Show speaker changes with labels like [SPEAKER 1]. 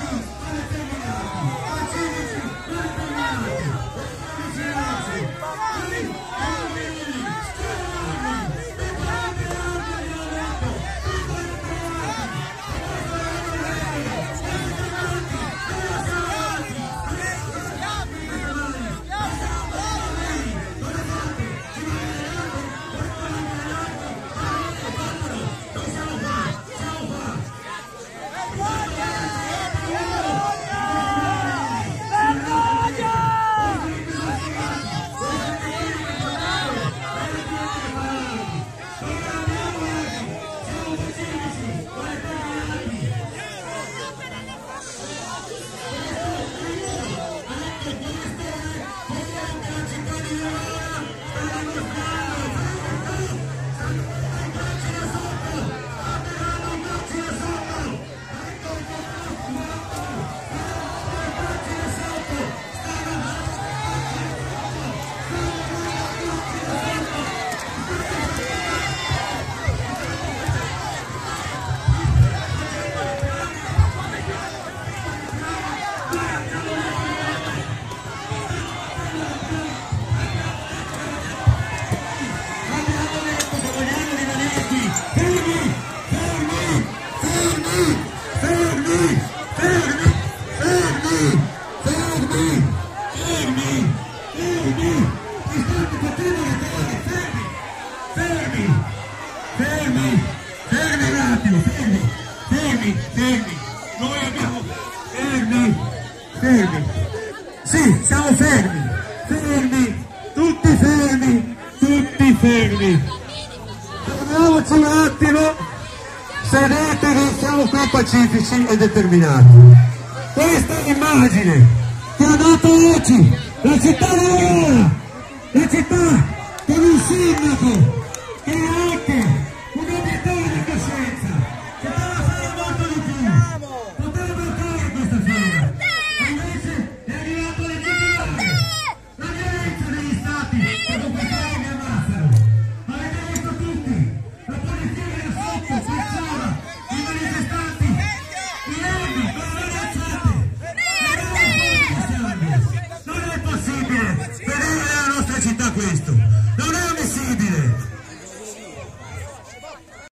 [SPEAKER 1] Noi abbiamo fermi. Sì, siamo fermi, tutti fermi. Fermiamoci un attimo, sedetevi, siamo qua pacifici e determinati. Questa è l'immagine che ha dato oggi la città di Verona, la città con un sindaco che è anche un obiettore di coscienza, che poteva fare molto di più, poteva fare questa sera, e invece è arrivato a legitimare la violenza degli stati che con questa mi ammazzano. Avete visto tutti, la polizia era sotto, pensava, i manifestanti, i nervi, con le ragazzate. Non è possibile vedere nella nostra città questo.